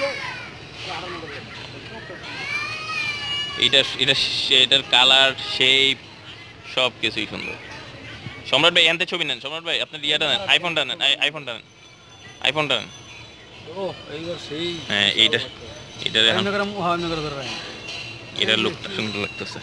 এটা এটা এটার কালার শেপ সব কিছুই সুন্দর। সম্রাট ভাই এনতে ছবি নেন, সম্রাট ভাই আপনার ইয়াটা নেন, আইফোনটা নেন, আইফোনটা নেন, আইফোনটা নেন। ও এইবার সেই হ্যাঁ এইটা, এটা এখন এমনি করে হ্যাঁ এমনি করে ধরে রাখেন। এটার লুকটা সুন্দর লাগতেছে।